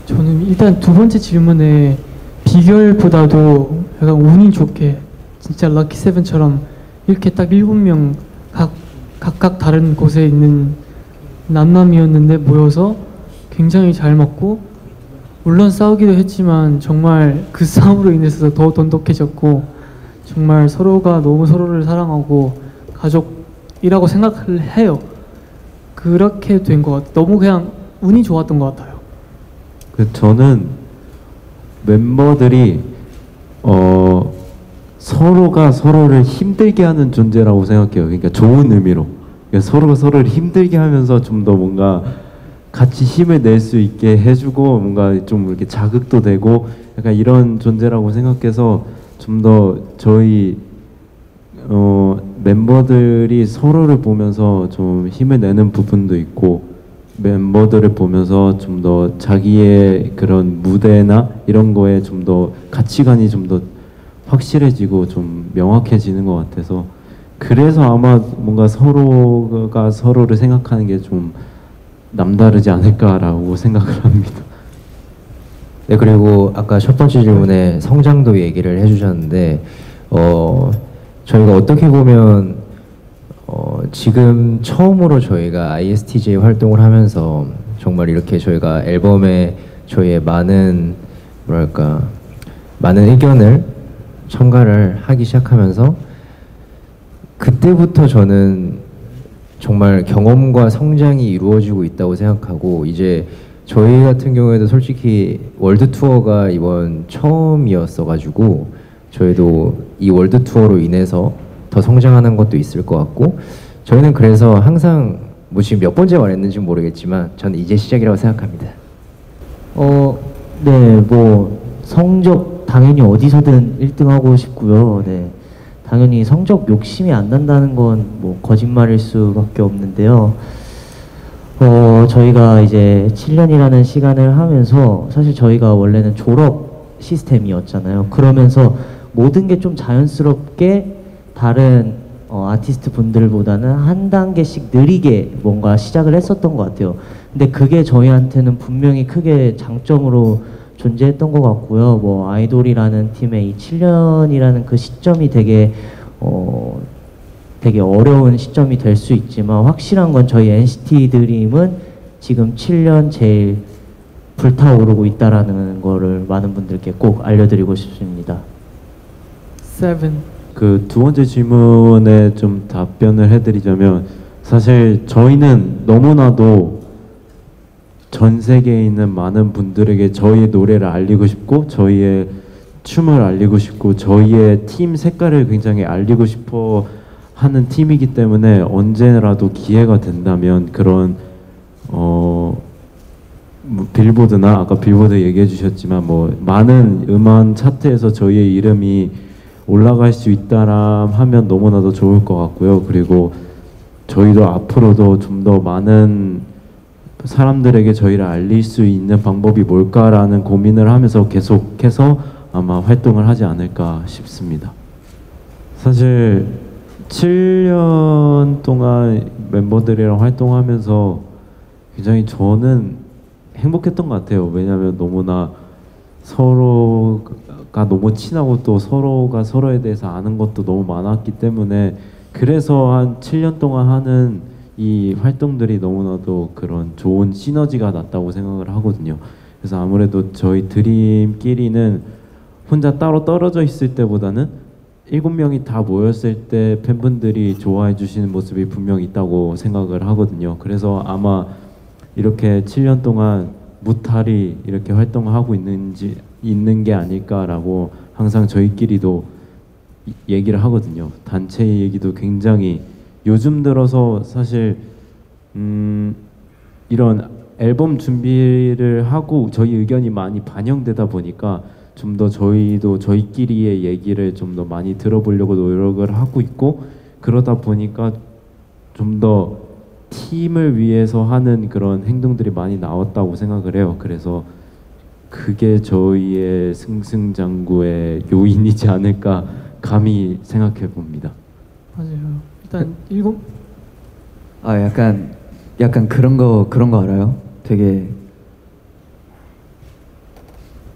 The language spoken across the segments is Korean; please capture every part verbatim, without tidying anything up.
저는 일단 두 번째 질문에 비결보다도 약간 운이 좋게 진짜 럭키 세븐처럼 이렇게 딱 일곱 명 각, 각각 다른 곳에 있는 남남이었는데 모여서 굉장히 잘 맞고, 물론 싸우기도 했지만 정말 그 싸움으로 인해서 더 돈독해졌고, 정말 서로가 너무 서로를 사랑하고 가족이라고 생각을 해요. 그렇게 된 것 같아요. 너무 그냥 운이 좋았던 것 같아요. 그 저는 멤버들이 어 서로가 서로를 힘들게 하는 존재라고 생각해요. 그러니까 좋은 의미로. 그러니까 서로가 서로를 힘들게 하면서 좀 더 뭔가 같이 힘을 낼 수 있게 해주고, 뭔가 좀 이렇게 자극도 되고, 약간 이런 존재라고 생각해서 좀 더 저희 어 멤버들이 서로를 보면서 좀 힘을 내는 부분도 있고, 멤버들을 보면서 좀 더 자기의 그런 무대나 이런 거에 좀 더 가치관이 좀 더 확실해지고 좀 명확해지는 것 같아서, 그래서 아마 뭔가 서로가 서로를 생각하는 게 좀 남다르지 않을까라고 생각을 합니다. 네, 그리고 아까 첫 번째 질문에 성장도 얘기를 해주셨는데, 어 저희가 어떻게 보면 어 지금 처음으로 저희가 아이에스티제이 활동을 하면서 정말 이렇게 저희가 앨범에 저희의 많은 뭐랄까 많은 의견을 첨가를 하기 시작하면서, 그때부터 저는 정말 경험과 성장이 이루어지고 있다고 생각하고, 이제 저희 같은 경우에도 솔직히 월드 투어가 이번 처음이었어가지고 저희도 이 월드 투어로 인해서 더 성장하는 것도 있을 것 같고, 저희는 그래서 항상 뭐 지금 몇 번째 말했는지 모르겠지만 저는 이제 시작이라고 생각합니다. 어, 네, 뭐 성적 당연히 어디서든 일 등 하고 싶고요. 네, 당연히 성적 욕심이 안 난다는 건 뭐 거짓말일 수밖에 없는데요. 어, 저희가 이제 칠 년이라는 시간을 하면서 사실 저희가 원래는 졸업 시스템이었잖아요. 그러면서 모든 게 좀 자연스럽게 다른 어, 아티스트 분들보다는 한 단계씩 느리게 뭔가 시작을 했었던 것 같아요. 근데 그게 저희한테는 분명히 크게 장점으로 존재했던 것 같고요. 뭐 아이돌이라는 팀의 이 칠 년이라는 그 시점이 되게 어 되게 어려운 시점이 될 수 있지만, 확실한 건 저희 엔시티 드림은 지금 칠 년 제일 불타오르고 있다라는 거를 많은 분들께 꼭 알려드리고 싶습니다. 세븐. 그 두 번째 질문에 좀 답변을 해드리자면, 사실 저희는 너무나도 전 세계에 있는 많은 분들에게 저희의 노래를 알리고 싶고, 저희의 춤을 알리고 싶고, 저희의 팀 색깔을 굉장히 알리고 싶어 하는 팀이기 때문에, 언제라도 기회가 된다면 그런 어 뭐 빌보드나, 아까 빌보드 얘기해 주셨지만 뭐 많은 음원 차트에서 저희의 이름이 올라갈 수 있다라 하면 너무나도 좋을 것 같고요. 그리고 저희도 앞으로도 좀 더 많은 사람들에게 저희를 알릴 수 있는 방법이 뭘까라는 고민을 하면서 계속해서 아마 활동을 하지 않을까 싶습니다. 사실 칠 년 동안 멤버들이랑 활동하면서 굉장히 저는 행복했던 것 같아요. 왜냐하면 너무나 서로가 너무 친하고 또 서로가 서로에 대해서 아는 것도 너무 많았기 때문에, 그래서 한 칠 년 동안 하는 이 활동들이 너무나도 그런 좋은 시너지가 났다고 생각을 하거든요. 그래서 아무래도 저희 드림끼리는 혼자 따로 떨어져 있을 때보다는 일곱 명이 다 모였을 때 팬분들이 좋아해 주시는 모습이 분명히 있다고 생각을 하거든요. 그래서 아마 이렇게 칠 년 동안 무탈이 이렇게 활동을 하고 있는지 있는 게 아닐까라고 항상 저희끼리도 얘기를 하거든요. 단체 얘기도 굉장히 요즘 들어서 사실 음 이런 앨범 준비를 하고 저희 의견이 많이 반영되다 보니까 좀 더 저희도 저희끼리의 얘기를 좀 더 많이 들어보려고 노력을 하고 있고, 그러다 보니까 좀 더 팀을 위해서 하는 그런 행동들이 많이 나왔다고 생각을 해요. 그래서 그게 저희의 승승장구의 요인이지 않을까 감히 생각해 봅니다. 맞아요. 일단 일곱. 아, 약간 약간 그런 거 그런 거 알아요? 되게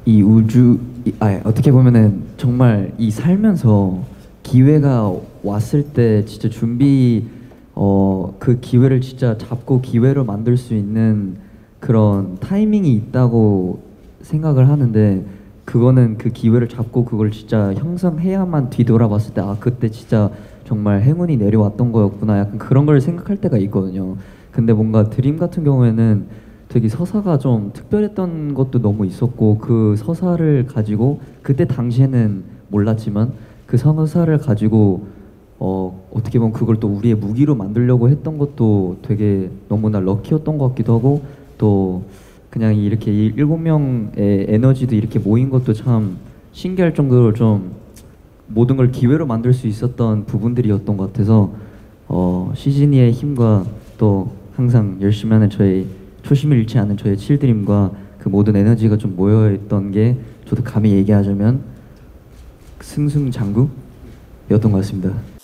이 우주 이, 아 어떻게 보면은 정말 이 살면서 기회가 왔을 때 진짜 준비 어 그 기회를 진짜 잡고 기회로 만들 수 있는 그런 타이밍이 있다고 생각을 하는데 그거는 그 기회를 잡고 그걸 진짜 형성해야만 뒤돌아봤을 때 아 그때 진짜 정말 행운이 내려왔던 거였구나 약간 그런 걸 생각할 때가 있거든요. 근데 뭔가 드림 같은 경우에는 되게 서사가 좀 특별했던 것도 너무 있었고 그 서사를 가지고 그때 당시에는 몰랐지만 그 서사를 가지고 어, 어떻게 보면 그걸 또 우리의 무기로 만들려고 했던 것도 되게 너무나 럭키였던 것 같기도 하고 또 그냥 이렇게 이 일곱 명의 에너지도 이렇게 모인 것도 참 신기할 정도로 좀 모든 걸 기회로 만들 수 있었던 부분들이었던 것 같아서 어, 시즈니의 힘과 또 항상 열심히 하는 저의 초심을 잃지 않는 저의 칠드림과 그 모든 에너지가 좀 모여있던 게 저도 감히 얘기하자면 승승장구였던 것 같습니다.